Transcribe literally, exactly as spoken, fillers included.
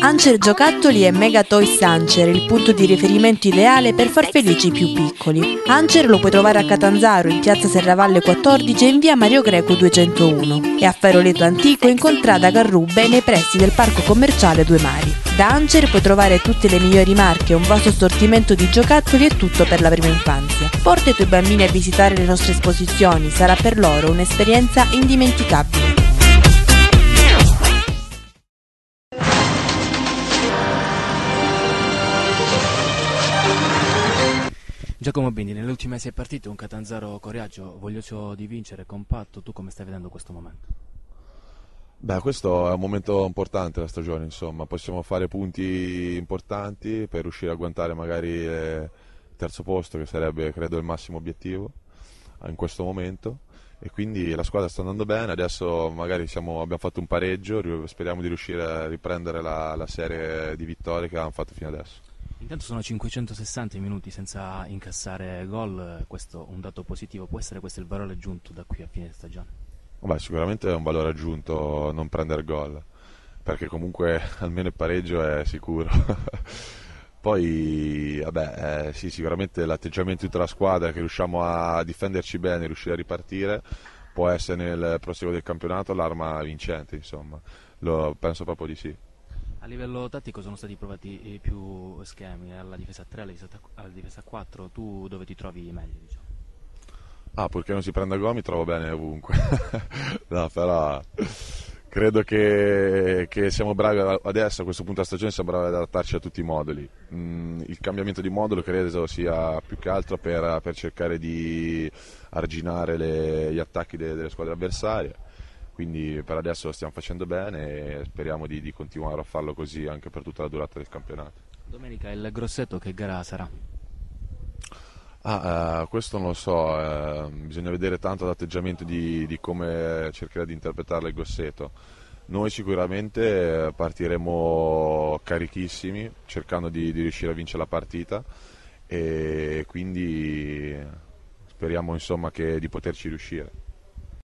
Ancer Giocattoli è Mega Toys Ancer, il punto di riferimento ideale per far felici i più piccoli. Ancer lo puoi trovare a Catanzaro, in piazza Serravalle quattordici e in via Mario Greco duecentouno e a Faroleto Antico in contrada Garrube nei pressi del parco commerciale Due Mari. Da Ancer puoi trovare tutte le migliori marche, un vasto assortimento di giocattoli e tutto per la prima infanzia. Porta i tuoi bambini a visitare le nostre esposizioni, sarà per loro un'esperienza indimenticabile. Giacomo Bindi, nelle ultime sei partite un Catanzaro coraggio, voglioso di vincere, compatto, tu come stai vedendo questo momento? Beh, questo è un momento importante della stagione, insomma, possiamo fare punti importanti per riuscire a agguantare magari il terzo posto, che sarebbe credo il massimo obiettivo in questo momento, e quindi la squadra sta andando bene, adesso magari siamo, abbiamo fatto un pareggio, speriamo di riuscire a riprendere la, la serie di vittorie che abbiamo fatto fino adesso. Intanto sono cinquecentosessanta minuti senza incassare gol, questo è un dato positivo, può essere questo il valore aggiunto da qui a fine stagione? Beh, sicuramente è un valore aggiunto non prendere gol, perché comunque almeno il pareggio è sicuro. Poi, vabbè, eh, sì, sicuramente l'atteggiamento di tutta la squadra, che riusciamo a difenderci bene, riuscire a ripartire, può essere nel proseguo del campionato l'arma vincente, insomma, lo penso proprio di sì. A livello tattico sono stati provati più schemi, alla difesa tre, alla difesa, alla difesa quattro, tu dove ti trovi meglio, diciamo? Ah, purché non si prenda gol mi trovo bene ovunque. No, però credo che, che siamo bravi adesso, a questo punto della stagione, siamo bravi ad adattarci a tutti i moduli. Mm, il cambiamento di modulo credo sia più che altro per, per cercare di arginare le, gli attacchi delle, delle squadre avversarie. Quindi per adesso lo stiamo facendo bene e speriamo di, di continuare a farlo così anche per tutta la durata del campionato. Domenica il Grosseto che gara sarà? Ah, eh, questo non lo so, eh, bisogna vedere tanto l'atteggiamento di, di come cercherà di interpretarlo il Grosseto. Noi sicuramente partiremo carichissimi, cercando di, di riuscire a vincere la partita, e quindi speriamo insomma che, di poterci riuscire.